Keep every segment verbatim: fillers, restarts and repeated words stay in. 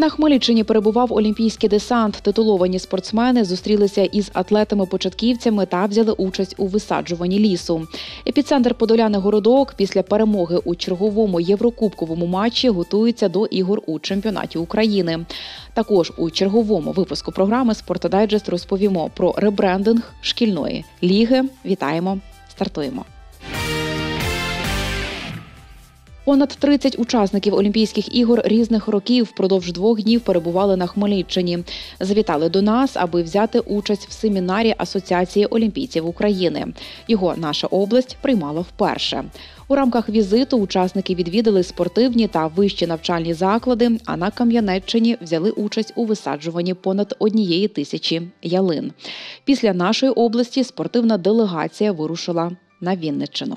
На Хмельниччині перебував олімпійський десант. Титуловані спортсмени зустрілися із атлетами-початківцями та взяли участь у висаджуванні лісу. Епіцентр Подоляни Городок після перемоги у черговому єврокубковому матчі готується до ігор у чемпіонаті України. Також у черговому випуску програми «Спортдайджест» розповімо про ребрендинг шкільної ліги. Вітаємо! Стартуємо! Понад тридцять учасників Олімпійських ігор різних років впродовж двох днів перебували на Хмельниччині. Завітали до нас, аби взяти участь в семінарі Асоціації олімпійців України. Його наша область приймала вперше. У рамках візиту учасники відвідали спортивні та вищі навчальні заклади, а на Кам'янеччині взяли участь у висаджуванні понад однієї тисячі ялин. Після нашої області спортивна делегація вирушила на Вінниччину.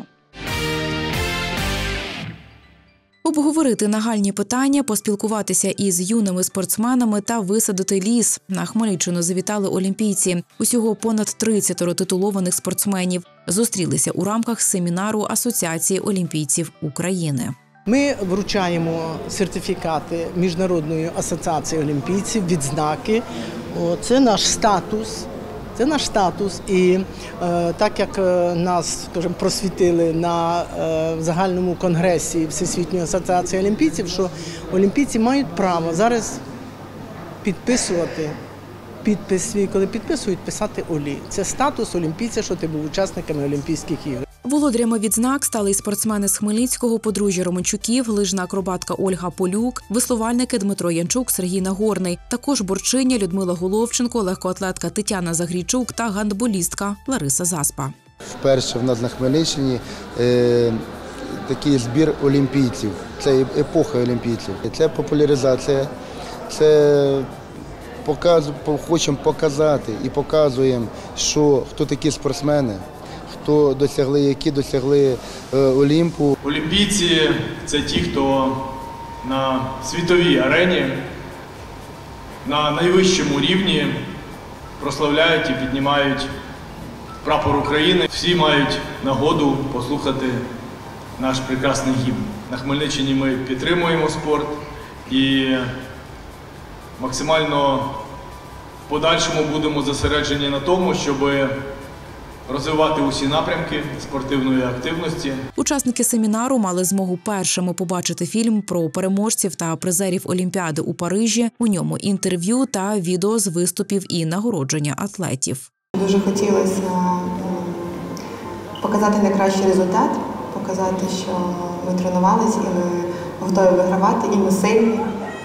Обговорити нагальні питання, поспілкуватися із юними спортсменами та висадити ліс. На Хмельниччину завітали олімпійці. Усього понад тридцять титулованих спортсменів. Зустрілися у рамках семінару Асоціації олімпійців України. Ми вручаємо сертифікати Міжнародної асоціації олімпійців, відзнаки. Це наш статус. Це наш статус, і е, так як нас, скажімо, просвітили на е, загальному конгресі Всесвітньої асоціації олімпійців, що олімпійці мають право зараз підписувати підпис свій, коли підписують, писати «Олі». Це статус олімпійця, що ти був учасниками Олімпійських ігор. Володарями відзнак стали й спортсмени з Хмельницького, подружжя Романчуків, лижна акробатка Ольга Полюк, веслувальники Дмитро Янчук, Сергій Нагорний, також борчиня Людмила Головченко, легкоатлетка Тетяна Загрійчук та гандболістка Лариса Заспа. Вперше в нас на Хмельниччині е, такий збір олімпійців, це епоха олімпійців, це популяризація, це показ, хочемо показати і показуємо, що хто такі спортсмени, хто досягли, які досягли е, Олімпу. Олімпійці – це ті, хто на світовій арені, на найвищому рівні прославляють і піднімають прапор України. Всі мають нагоду послухати наш прекрасний гімн. На Хмельниччині ми підтримуємо спорт і максимально в подальшому будемо зосереджені на тому, щоб розвивати усі напрямки спортивної активності. Учасники семінару мали змогу першими побачити фільм про переможців та призерів Олімпіади у Парижі. У ньому інтерв'ю та відео з виступів і нагородження атлетів. Дуже хотілося показати найкращий результат, показати, що ми тренувалися і ми готові вигравати, і ми сильні.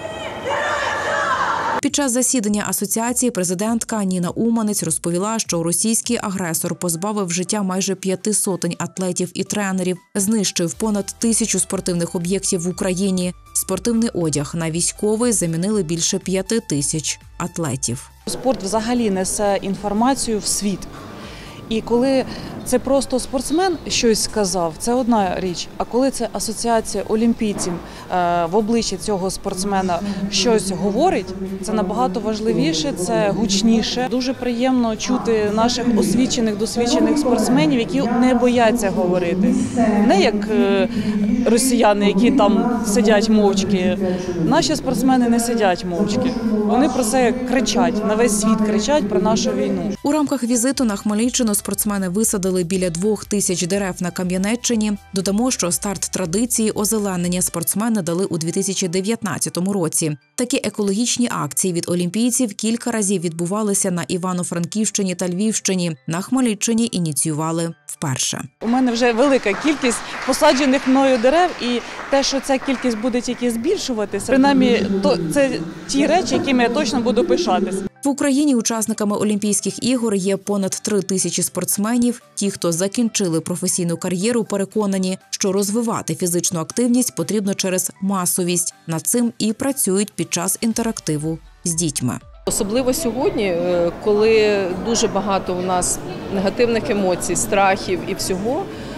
Під час засідання асоціації президентка Ніна Уманець розповіла, що російський агресор позбавив життя майже п'яти сотень атлетів і тренерів, знищив понад тисячу спортивних об'єктів в Україні. Спортивний одяг на військовий замінили більше п'яти тисяч атлетів. Спорт взагалі несе інформацію в світ. І коли це просто спортсмен щось сказав, це одна річ. А коли це асоціація олімпійців в обличчі цього спортсмена щось говорить, це набагато важливіше, це гучніше. Дуже приємно чути наших освічених, досвідчених спортсменів, які не бояться говорити. Не як росіяни, які там сидять мовчки. Наші спортсмени не сидять мовчки. Вони про це кричать, на весь світ кричать про нашу війну. У рамках візиту на Хмельниччину спортсмени висадили біля двох тисяч дерев на Кам'янеччині. Додамо, що старт традиції озеленення спортсмени дали у дві тисячі дев'ятнадцятому році. Такі екологічні акції від олімпійців кілька разів відбувалися на Івано-Франківщині та Львівщині. На Хмельниччині ініціювали вперше. У мене вже велика кількість посаджених мною дерев, і те, що ця кількість буде тільки збільшуватися, принаймні, то це ті речі, якими я точно буду пишатися. В Україні учасниками Олімпійських ігор є понад три тисячі спортсменів. Ті, хто закінчили професійну кар'єру, переконані, що розвивати фізичну активність потрібно через масовість. Над цим і працюють під час інтерактиву з дітьми. Особливо сьогодні, коли дуже багато у нас негативних емоцій, страхів і всього,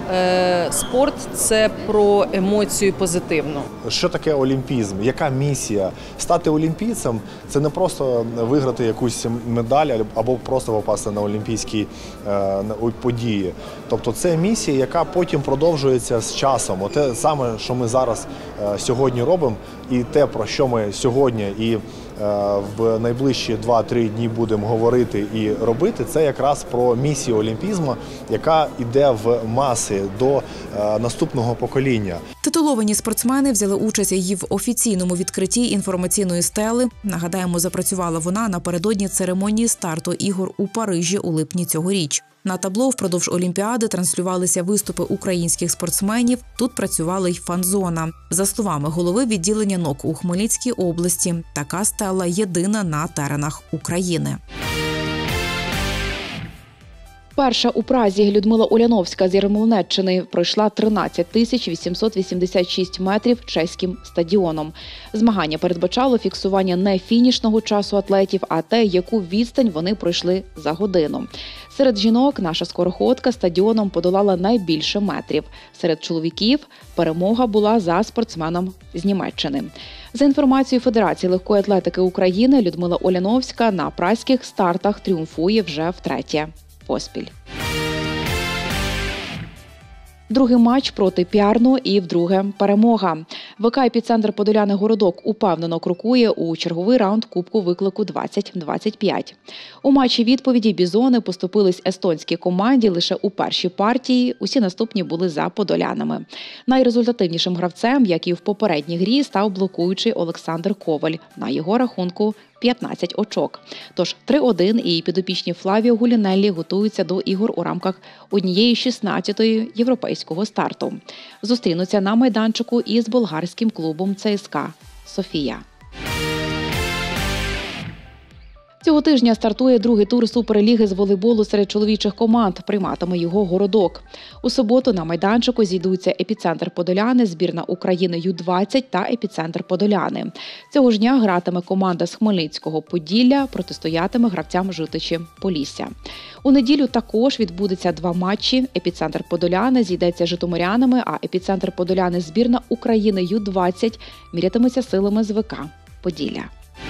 Спорт – це про емоцію позитивну. Що таке олімпізм? Яка місія? Стати олімпійцем – це не просто виграти якусь медаль або просто попасти на олімпійські е, події. Тобто це місія, яка потім продовжується з часом. Те саме, що ми зараз е, сьогодні робимо, і те, про що ми сьогодні і в найближчі два-три дні будемо говорити і робити, це якраз про місію олімпізму, яка йде в маси до наступного покоління. Титуловані спортсмени взяли участь і в офіційному відкритті інформаційної стели. Нагадаємо, запрацювала вона напередодні церемонії старту ігор у Парижі у липні цьогоріч. На табло впродовж Олімпіади транслювалися виступи українських спортсменів, тут працювала й фан-зона. За словами голови відділення НОК у Хмельницькій області, така стела єдина на теренах України. Перша у Празі Людмила Уляновська з Ярмолинеччини пройшла тринадцять тисяч вісімсот вісімдесят шість метрів чеським стадіоном. Змагання передбачало фіксування не фінішного часу атлетів, а те, яку відстань вони пройшли за годину. Серед жінок наша скороходка стадіоном подолала найбільше метрів. Серед чоловіків перемога була за спортсменом з Німеччини. За інформацією Федерації легкої атлетики України, Людмила Уляновська на празьких стартах тріумфує вже втретє поспіль. Другий матч проти Пярну і вдруге перемога. ВК «Епіцентр» Подоляни Городок упевнено крокує у черговий раунд Кубку виклику двадцять двадцять п'ять. У матчі відповіді бізони поступились естонській команді лише у першій партії, усі наступні були за подолянами. Найрезультативнішим гравцем, як і в попередній грі, став блокуючий Олександр Коваль. На його рахунку п'ятнадцять очок. Тож три один і підопічні Флавіо Гулінеллі готуються до ігор у рамках однієї шістнадцятої європейського старту. Зустрінуться на майданчику із болгарським клубом ЦСКА «Софія». Цього тижня стартує другий тур Суперліги з волейболу серед чоловічих команд. Прийматиме його Городок. У суботу на майданчику зійдуться «Епіцентр» Подоляни, збірна України ю двадцять та «Епіцентр» Подоляни. Цього ж дня гратиме команда з Хмельницького Поділля, протистоятиме гравцям Житичі Полісся. У неділю також відбудеться два матчі. «Епіцентр» Подоляни зійдеться з житомирянами, а «Епіцентр» Подоляни збірна України ю двадцять мірятиметься силами з ВК Поділля.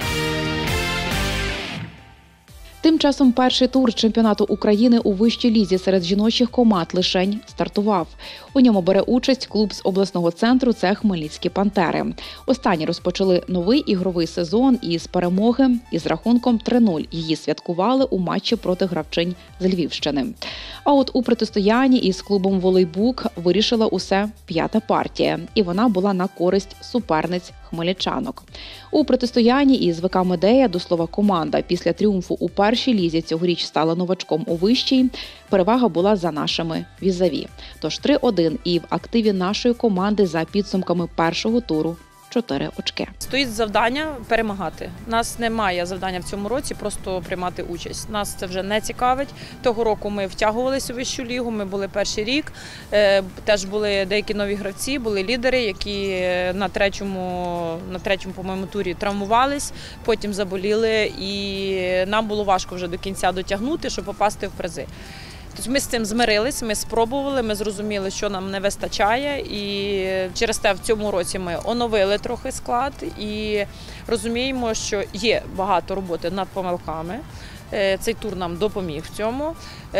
Тим часом перший тур чемпіонату України у вищій лізі серед жіночих команд лишень стартував. У ньому бере участь клуб з обласного центру – це Хмельницькі «Пантери». Останні розпочали новий ігровий сезон із перемоги із рахунком три нуль. Її святкували у матчі проти гравчинь з Львівщини. А от у протистоянні із клубом «Волейбук» вирішила усе п'ята партія. І вона була на користь суперниць хмельничанок. У протистоянні із ВК «Медея», до слова, команда після тріумфу у першій лізі цьогоріч стала новачком у вищій. Перевага була за нашими візаві. Тож три один і в активі нашої команди за підсумками першого туру чотири очки. Стоїть завдання перемагати. Нас немає завдання в цьому році просто приймати участь. Нас це вже не цікавить. Того року ми втягувалися у вищу лігу, ми були перший рік. Теж були деякі нові гравці, були лідери, які на третьому, на третьому, по-моєму, турі травмувались, потім заболіли, і нам було важко вже до кінця дотягнути, щоб попасти в призи. Тобто ми з цим змирились, ми спробували, ми зрозуміли, що нам не вистачає, і через те в цьому році ми оновили трохи склад і розуміємо, що є багато роботи над помилками. Цей тур нам допоміг в цьому.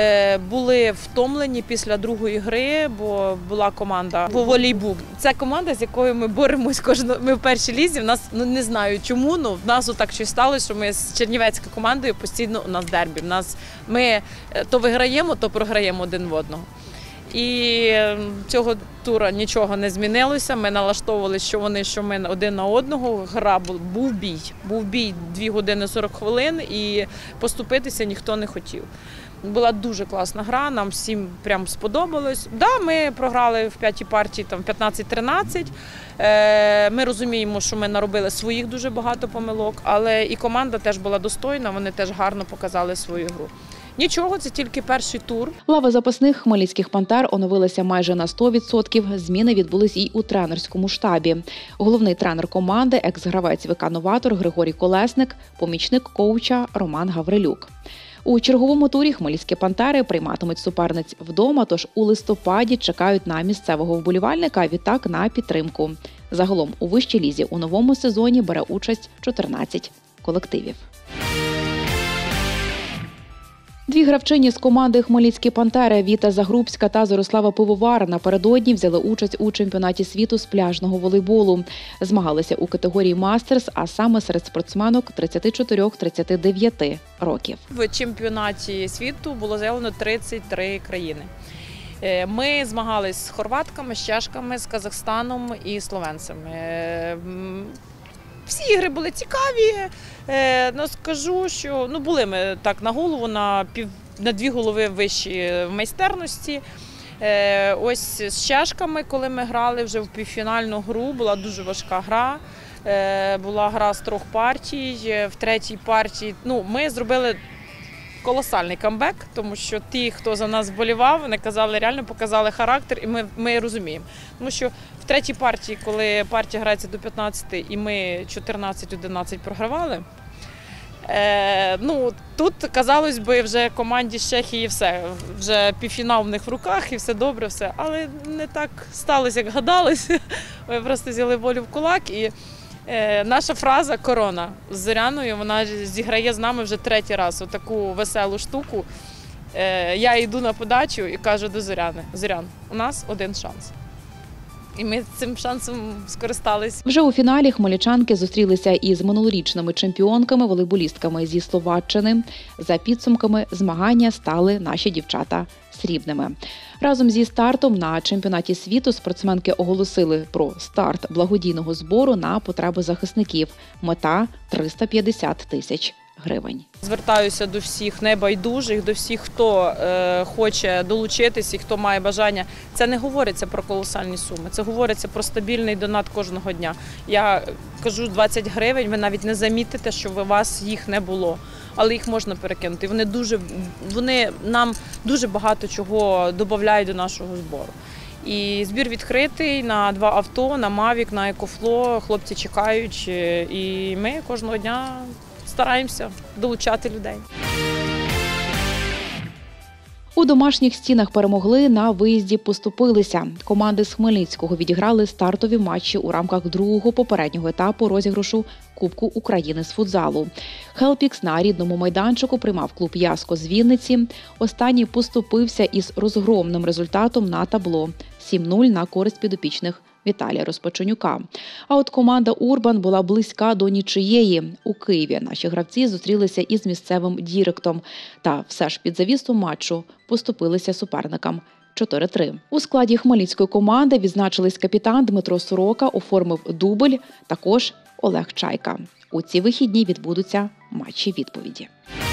Були втомлені після другої гри, бо була команда «Волейбук». Це команда, з якою ми боремось кожного. Ми в першій лізі, в нас, ну не знаю чому, але в нас отак щось сталося, що ми з чернівецькою командою постійно у нас дербі. В нас, ми то виграємо, то програємо один в одного. І цього тура нічого не змінилося, ми налаштовувалися, що вони, що ми один на одного. Гра був бій, був бій дві години сорок хвилин і поступитися ніхто не хотів. Була дуже класна гра, нам всім прям сподобалось. Да, ми програли в п'ятій партії там п'ятнадцять тринадцять. Ми розуміємо, що ми наробили своїх дуже багато помилок, але і команда теж була достойна, вони теж гарно показали свою гру. Нічого, це тільки перший тур. Лава запасних хмельницьких «Пантер» оновилася майже на сто відсотків. Зміни відбулись і у тренерському штабі. Головний тренер команди – екс-гравець ВК «Новатор» Григорій Колесник, помічник коуча Роман Гаврилюк. У черговому турі хмельницькі «Пантери» прийматимуть суперниць вдома, тож у листопаді чекають на місцевого вболівальника, а відтак на підтримку. Загалом у вищій лізі у новому сезоні бере участь чотирнадцять колективів. Дві гравчині з команди «Хмельницькі Пантери» Віта Загрубська та Зорислава Пивовар напередодні взяли участь у чемпіонаті світу з пляжного волейболу. Змагалися у категорії «Мастерс», а саме серед спортсменок тридцять чотири - тридцять дев'ять років. В чемпіонаті світу було заявлено тридцять три країни. Ми змагались з хорватками, з чешками, з Казахстаном і словенцями. Всі ігри були цікаві, ну, скажу, що ну, були ми так на голову, на, пів, на дві голови вищі в майстерності. Ось з чешками, коли ми грали вже в півфінальну гру, була дуже важка гра, була гра з трьох партій, в третій партії ну, ми зробили колосальний камбек, тому що ті, хто за нас вболівав, вони казали, реально показали характер, і ми, ми розуміємо. Тому що в третій партії, коли партія грається до п'ятнадцяти, і ми чотирнадцять одинадцять програвали, е, ну, тут, казалось би, вже команді з Чехії все, вже півфінал в них в руках і все добре, все. Але не так сталося, як гадалося. Ми просто взяли волю в кулак і Е, наша фраза «Корона» з Зоряною, вона зіграє з нами вже третій раз отаку веселу штуку. Е, я йду на подачу і кажу до Зоряни: «Зорян, у нас один шанс». І ми цим шансом скористались. Вже у фіналі хмельничанки зустрілися із минулорічними чемпіонками, волейболістками зі Словаччини. За підсумками змагання стали наші дівчата срібними. Разом зі стартом на чемпіонаті світу спортсменки оголосили про старт благодійного збору на потреби захисників. Мета – триста п'ятдесят тисяч гривень. Звертаюся до всіх небайдужих, до всіх, хто е, хоче долучитись і хто має бажання. Це не говориться про колосальні суми, це говориться про стабільний донат кожного дня. Я кажу двадцять гривень, ви навіть не замітите, що у вас їх не було. Але їх можна перекинути. Вони, дуже, вони нам дуже багато чого додають до нашого збору. І збір відкритий на два авто, на Mavic, на EcoFlow. Хлопці чекають, і ми кожного дня стараємося долучати людей. У домашніх стінах перемогли, на виїзді поступилися. Команди з Хмельницького відіграли стартові матчі у рамках другого попереднього етапу розіграшу Кубку України з футзалу. Хелпікс на рідному майданчику приймав клуб «Яско» з Вінниці. Останній поступився із розгромним результатом на табло – сім нуль на користь підопічних Віталія Розпаченюка. А от команда «Урбан» була близька до нічиєї. У Києві наші гравці зустрілися із місцевим «Діректом». Та все ж під завісу матчу поступилися суперникам чотири три. У складі хмельницької команди відзначились капітан Дмитро Сорока, оформив дубль, також Олег Чайка. У ці вихідні відбудуться матчі відповіді.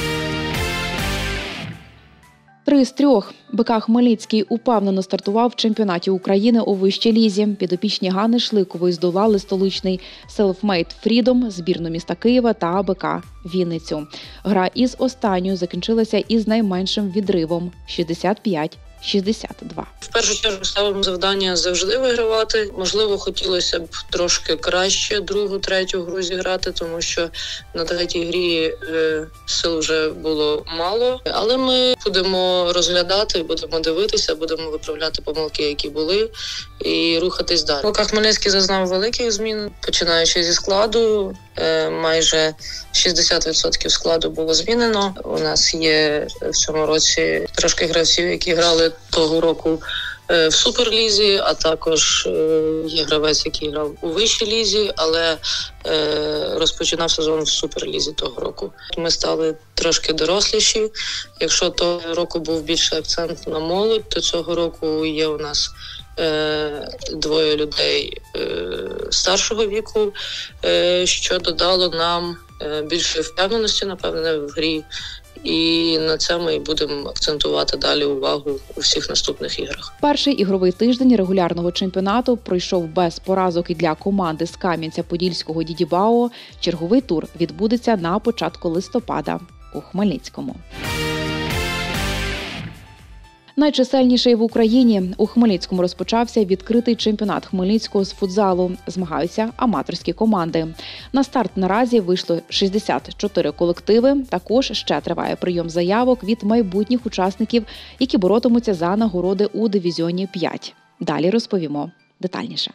Три з трьох. БК «Хмельницький» упевнено стартував в чемпіонаті України у вищій лізі. Підопічні Ганни Шликової здолали столичний «Селфмейд Фрідом», збірну міста Києва та БК «Вінницю». Гра із останньою закінчилася із найменшим відривом – шістдесят п'ять шістдесят два. В першу чергу ставимо завдання завжди вигравати. Можливо, хотілося б трошки краще другу, третю гру зіграти, тому що на третій грі е, сил вже було мало. Але ми будемо розглядати, будемо дивитися, будемо виправляти помилки, які були, і рухатись далі. Поки Хмельницький зазнав великих змін, починаючи зі складу, е, майже шістдесят відсотків складу було змінено. У нас є в цьому році трошки гравців, які грали того року в Суперлізі, а також є гравець, який грав у вищій лізі, але розпочинав сезон в Суперлізі того року. Ми стали трошки доросліші. Якщо того року був більший акцент на молодь, то цього року є у нас двоє людей старшого віку, що додало нам більшої впевненості, напевне, в грі. І на це ми будемо акцентувати далі увагу у всіх наступних іграх. Перший ігровий тиждень регулярного чемпіонату пройшов без поразок і для команди з Кам'янця-Подільського «Дідібао». Черговий тур відбудеться на початку листопада у Хмельницькому. Найчисельніший в Україні. У Хмельницькому розпочався відкритий чемпіонат Хмельницького з футзалу. Змагаються аматорські команди. На старт наразі вийшло шістдесят чотири колективи. Також ще триває прийом заявок від майбутніх учасників, які боротимуться за нагороди у дивізіоні п'ять. Далі розповімо детальніше.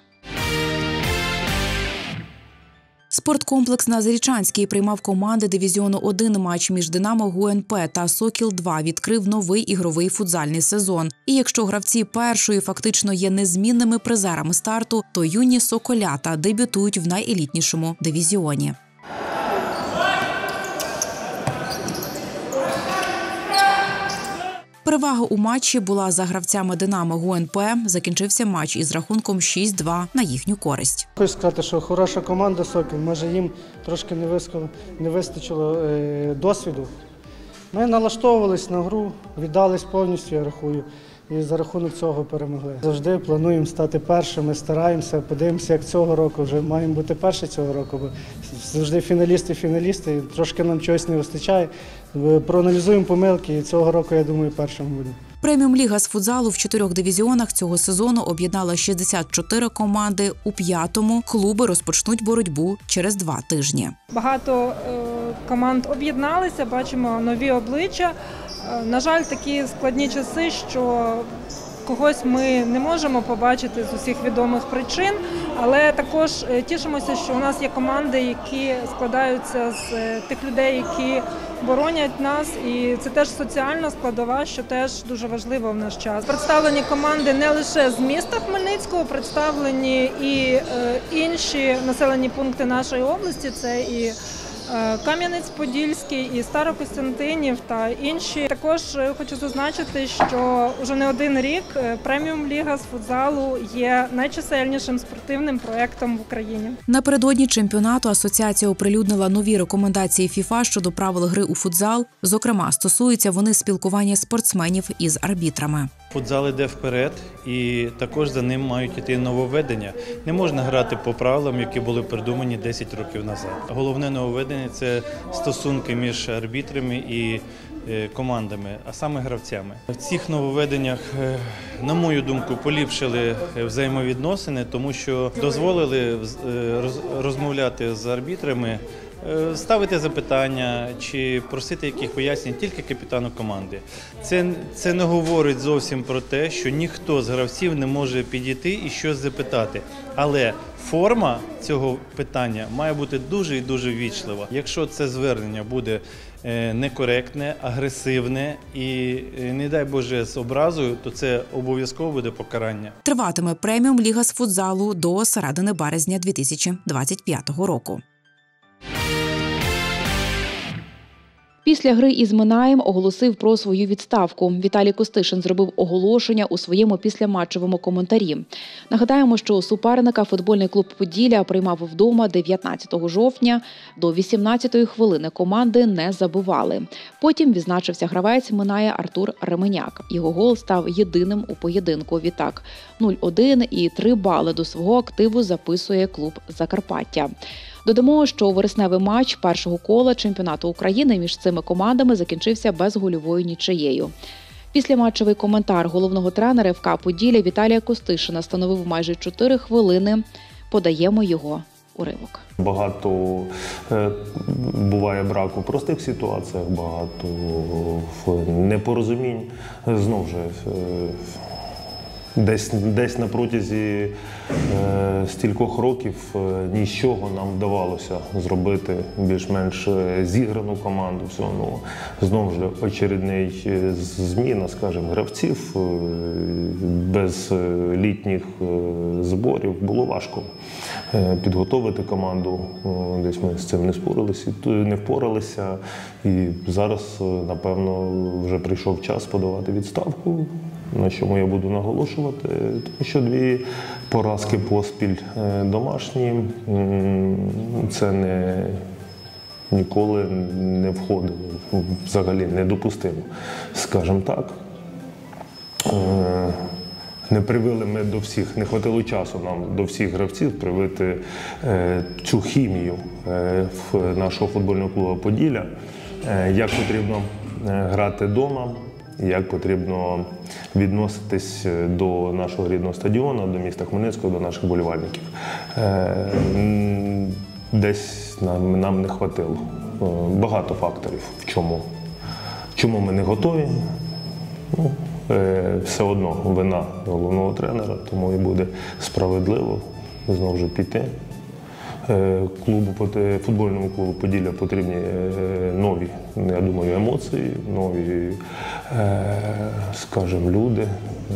Спорткомплекс на Зарічанській приймав команди дивізіону один. Матч між «Динамо ГУНП» та «Сокіл два» відкрив новий ігровий футзальний сезон. І якщо гравці першої фактично є незмінними призерами старту, то юні «Соколята» дебютують в найелітнішому дивізіоні. Перевага у матчі була за гравцями «Динамо ГУНП». Закінчився матч із рахунком шість два на їхню користь. Хочу сказати, що хороша команда «Сокіл», може їм трошки не вистачило досвіду. Ми налаштовувались на гру, віддались повністю, я рахую, і за рахунок цього перемогли. Завжди плануємо стати першими, стараємося, подивимося, як цього року. Вже маємо бути перші цього року, бо завжди фіналісти-фіналісти, і трошки нам чогось не вистачає. Проаналізуємо помилки, і цього року, я думаю, першим будемо. Преміум-ліга з футзалу в чотирьох дивізіонах цього сезону об'єднала шістдесят чотири команди. У п'ятому клуби розпочнуть боротьбу через два тижні. Багато е, команд об'єдналися, бачимо нові обличчя. Е, на жаль, такі складні часи, що когось ми не можемо побачити з усіх відомих причин, але також тішимося, що у нас є команди, які складаються з тих людей, які боронять нас, і це теж соціальна складова, що теж дуже важливо в наш час. Представлені команди не лише з міста Хмельницького, представлені і інші населені пункти нашої області, це і Кам'янець-Подільський, і Старокостянтинів та інші. Також хочу зазначити, що вже не один рік преміум-ліга з футзалу є найчисельнішим спортивним проєктом в Україні. Напередодні чемпіонату асоціація оприлюднила нові рекомендації ФІФА щодо правил гри у футзал. Зокрема, стосуються вони спілкування спортсменів із арбітрами. Футзал іде вперед, і також за ним мають іти нововведення. Не можна грати по правилам, які були придумані десять років назад. Головне нововведення – це стосунки між арбітрами і командами, а саме гравцями. В цих нововведеннях, на мою думку, поліпшили взаємовідносини, тому що дозволили розмовляти з арбітрами, ставити запитання чи просити яких пояснень тільки капітану команди. Це, це не говорить зовсім про те, що ніхто з гравців не може підійти і щось запитати. Але форма цього питання має бути дуже і дуже ввічлива. Якщо це звернення буде некоректне, агресивне і, не дай Боже, з образою, то це обов'язково буде покарання. Триватиме преміум-ліга з футзалу до середини березня дві тисячі двадцять п'ятого року. Після гри із Минаєм оголосив про свою відставку. Віталій Костишин зробив оголошення у своєму післяматчевому коментарі. Нагадаємо, що суперника футбольний клуб «Поділля» приймав вдома дев'ятнадцятого жовтня. До вісімнадцятої хвилини команди не забивали. Потім відзначився гравець Миная Артур Ременяк. Його гол став єдиним у поєдинку. Відтак нуль один і три бали до свого активу записує клуб «Закарпаття». Додамо, що вересневий матч першого кола чемпіонату України між цими командами закінчився безгольовою нічиєю. Післяматчевий коментар головного тренера еф ка «Поділля» Віталія Костишина становив майже чотири хвилини. Подаємо його уривок. Багато буває браку в простих ситуаціях, багато непорозумінь. Знову ж, Десь, десь на протязі е, стількох років е, нічого нам вдавалося зробити більш-менш зіграну команду. Все, ну, знову ж очередний зміна, скажімо, гравців, е, без літніх е, зборів було важко е, підготовити команду. Е, десь ми з цим не спорилися, не впоралися. І зараз, напевно, вже прийшов час подавати відставку. На чому я буду наголошувати, тому що дві поразки поспіль домашні, це не, ніколи не входило, взагалі недопустимо, скажімо так. Не привели ми до всіх, не хватило часу нам до всіх гравців привити цю хімію в нашого футбольного клубу «Поділля», як потрібно грати вдома, як потрібно відноситись до нашого рідного стадіону, до міста Хмельницького, до наших болівальників. Десь нам, нам не хватило. Багато факторів. В чому? Чому ми не готові? Ну, все одно вина головного тренера, тому і буде справедливо знову ж піти. Клубу, футбольному клубу «Поділля» потрібні нові, я думаю, емоції, нові, скажімо, люди,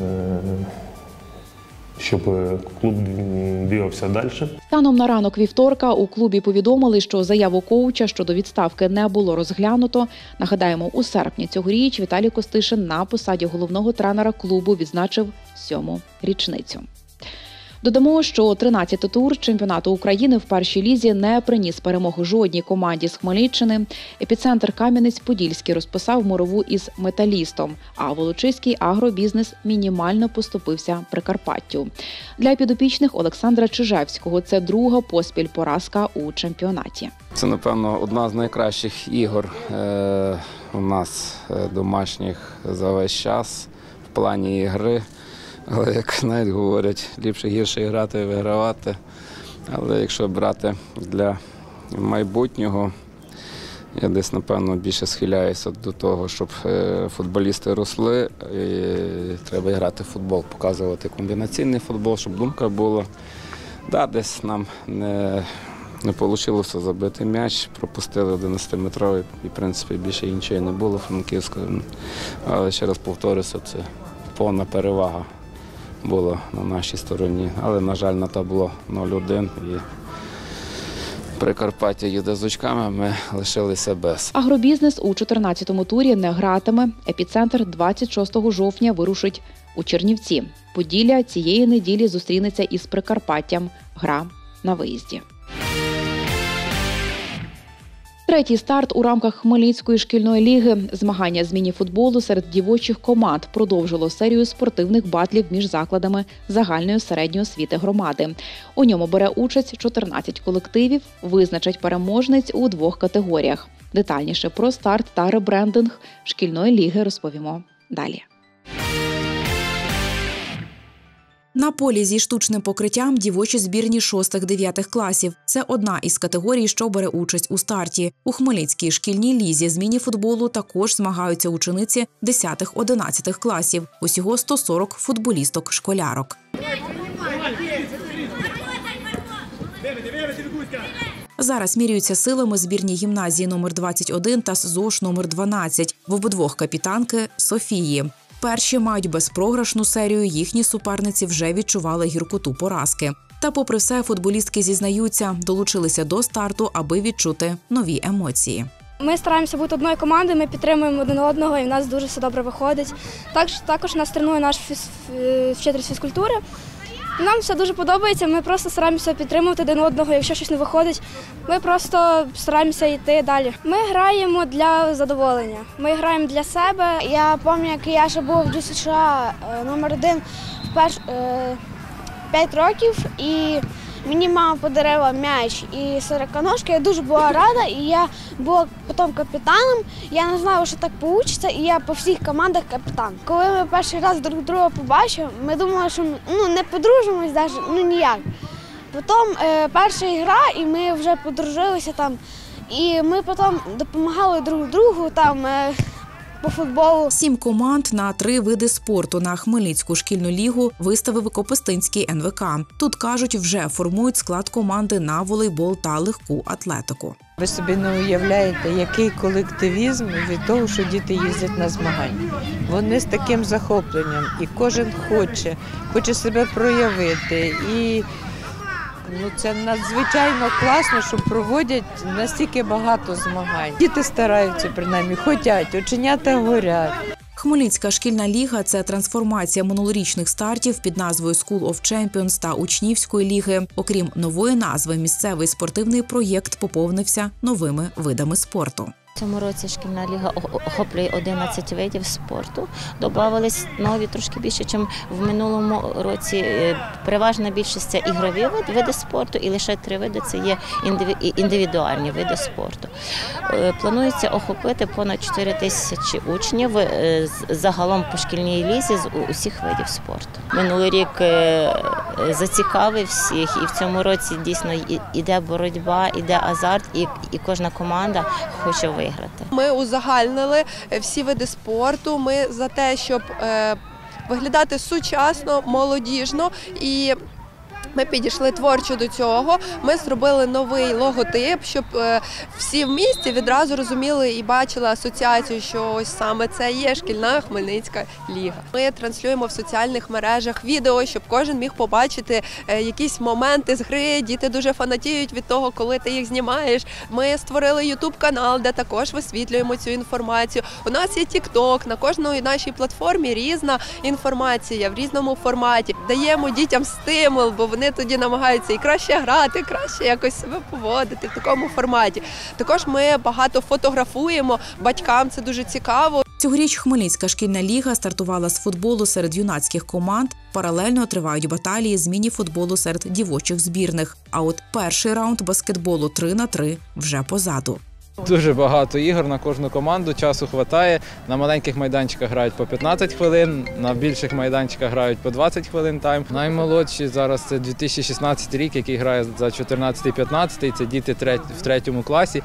щоб клуб бігався далі. Станом на ранок вівторка у клубі повідомили, що заяву коуча щодо відставки не було розглянуто. Нагадаємо, у серпні цьогоріч Віталій Костишин на посаді головного тренера клубу відзначив сьому річницю. Додамо, що тринадцятий тур чемпіонату України в першій лізі не приніс перемоги жодній команді з Хмельниччини. Епіцентр Кам'янець-Подільський розписав мирову із Металістом, а Волочиський агробізнес мінімально поступився Прикарпаттю. Для підопічних Олександра Чижевського це друга поспіль поразка у чемпіонаті. Це, напевно, одна з найкращих ігор е- у нас домашніх за весь час в плані ігри. Але, як навіть говорять, ліпше гірше грати і вигравати. Але якщо брати для майбутнього, я десь, напевно, більше схиляюся до того, щоб футболісти росли. І треба грати в футбол, показувати комбінаційний футбол, щоб думка була. Да, десь нам не, не вийшло забити м'яч, пропустили одинадцятиметровий, і, в принципі, більше іншої не було Франківського. Але, ще раз повторюся, це повна перевага було на нашій стороні, але, на жаль, на табло нуль один і Прикарпаття їде з очками, ми лишилися без. Агробізнес у чотирнадцятому турі не гратиме. Епіцентр двадцять шостого жовтня вирушить у Чернівці. Поділля цієї неділі зустрінеться із Прикарпаттям. Гра на виїзді. Третій старт у рамках Хмельницької шкільної ліги. Змагання з міні-футболу серед дівочих команд продовжило серію спортивних батлів між закладами загальної середньої освіти громади. У ньому бере участь чотирнадцять колективів, визначать переможниць у двох категоріях. Детальніше про старт та ребрендинг шкільної ліги розповімо далі. На полі зі штучним покриттям дівочі збірні шостих-дев'ятих класів. Це одна із категорій, що бере участь у старті. У Хмельницькій шкільній лізі з міні-футболу також змагаються учениці десятих-одинадцятих класів. Усього сто сорок футболісток-школярок. Зараз міряються силами збірні гімназії номер двадцять один та ЗОШ номер дванадцять. В обидвох капітанки Софії. Перші мають безпрограшну серію, їхні суперниці вже відчували гіркоту поразки. Та попри все, футболістки зізнаються, долучилися до старту, аби відчути нові емоції. Ми стараємося бути одною командою, ми підтримуємо один одного і в нас дуже все добре виходить. Також, також нас тренує наш фіз, вчитель з фізкультури. Нам все дуже подобається, ми просто стараємося підтримувати один одного, якщо щось не виходить, ми просто стараємося йти далі. Ми граємо для задоволення, ми граємо для себе. Я пам'ятаю, як я ще був в ДЮСШ номер один в перш, е, п'ять років, і мені мама подарила м'яч і сороконожки, я дуже була рада, і я була потім капітаном, я не знала, що так вийде, і я по всіх командах капітан. Коли ми перший раз друг друга побачили, ми думали, що ми ну, не подружимось навіть, ну ніяк. Потім е, перша гра, і ми вже подружилися там, і ми потім допомагали друг другу там, е, по футболу. Сім команд на три види спорту на Хмельницьку шкільну лігу виставив Копистинський ен ве ка. Тут, кажуть, вже формують склад команди на волейбол та легку атлетику. Ви собі не уявляєте, який колективізм від того, що діти їздять на змагання. Вони з таким захопленням, і кожен хоче, хоче себе проявити. І ну, це надзвичайно класно, що проводять настільки багато змагань. Діти стараються, принаймні, хочуть, оченята горять. Хмельницька шкільна ліга – це трансформація минулорічних стартів під назвою School of Champions та учнівської ліги. Окрім нової назви, місцевий спортивний проєкт поповнився новими видами спорту. В цьому році шкільна ліга охоплює одинадцять видів спорту. Добавились нові трошки більше, ніж в минулому році. Переважна більшість – це ігрові види спорту, і лише три види – це є індивідуальні види спорту. Планується охопити понад чотири тисячі учнів загалом по шкільній лізі з усіх видів спорту. Минулий рік зацікавив всіх, і в цьому році дійсно йде боротьба, йде азарт, і, і кожна команда хоче виграти. Ми узагальнили всі види спорту, ми за те, щоб е, виглядати сучасно, молодіжно, і ми підійшли творчо до цього. Ми зробили новий логотип, щоб всі в місті відразу розуміли і бачили асоціацію, що ось саме це є шкільна Хмельницька ліга. Ми транслюємо в соціальних мережах відео, щоб кожен міг побачити якісь моменти з гри. Діти дуже фанатіють від того, коли ти їх знімаєш. Ми створили ютуб-канал, де також висвітлюємо цю інформацію. У нас є тік-ток, на кожній нашій платформі різна інформація в різному форматі. Даємо дітям стимул, бо вони тоді намагаються і краще грати, краще якось себе поводити в такому форматі. Також ми багато фотографуємо, батькам це дуже цікаво. Цьогоріч Хмельницька шкільна ліга стартувала з футболу серед юнацьких команд. Паралельно тривають баталії з міні-футболу серед дівочих збірних. А от перший раунд баскетболу три на три вже позаду. Дуже багато ігор на кожну команду, часу вистачає. На маленьких майданчиках грають по п'ятнадцять хвилин, на більших майданчиках грають по двадцять хвилин тайм. Наймолодші зараз це дві тисячі шістнадцятий рік, який грає за чотирнадцятий-п'ятнадцятий, це діти в третьому класі.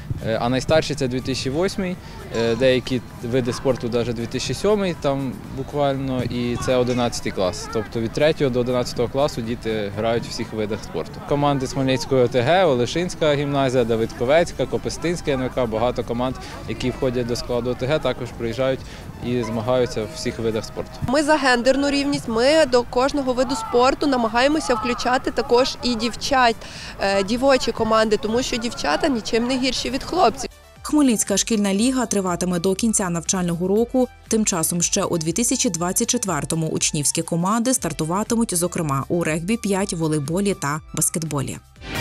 А найстарші це дві тисячі восьмий, деякі види спорту навіть дві тисячі сьомий там буквально, і це одинадцятий клас. Тобто від третього до одинадцятого класу діти грають у всіх видах спорту. Команди з Хмельницької ОТГ, Олешинська гімназія, Давидковецька, Копистинська ен ве ка, багато команд, які входять до складу ОТГ, також приїжджають і змагаються в всіх видах спорту. Ми за гендерну рівність, ми до кожного виду спорту намагаємося включати також і дівчат, дівочі команди, тому що дівчата нічим не гірші від хлопців. Хмельницька шкільна ліга триватиме до кінця навчального року. Тим часом ще у дві тисячі двадцять четвертому учнівські команди стартуватимуть, зокрема, у регбі п'ять, волейболі та баскетболі.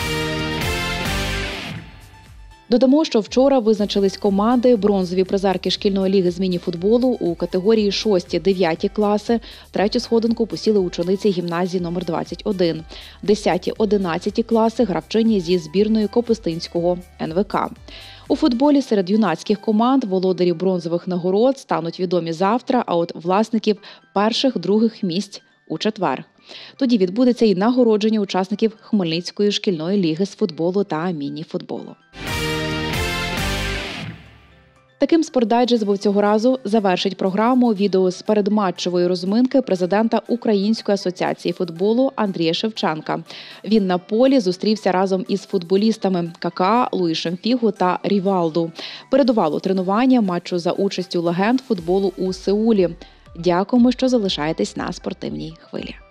Додамо, що вчора визначились команди бронзові призерки шкільної ліги з міні-футболу у категорії шості-дев'яті класи. Третю сходинку посіли учениці гімназії номер двадцять один. десяті-одинадцяті класи – гравчині зі збірної Копистинського ен ве ка. У футболі серед юнацьких команд володарі бронзових нагород стануть відомі завтра, а от власників перших-других місць – у четвер. Тоді відбудеться і нагородження учасників Хмельницької шкільної ліги з футболу та міні-футболу. Таким «Спортдайджест» був цього разу. Завершить програму відео з передматчевої розминки президента Української асоціації футболу Андрія Шевченка. Він на полі зустрівся разом із футболістами Кака, Луїшем Фігу та Рівалду. Передувало тренування матчу за участю легенд футболу у Сеулі. Дякуємо, що залишаєтесь на спортивній хвилі.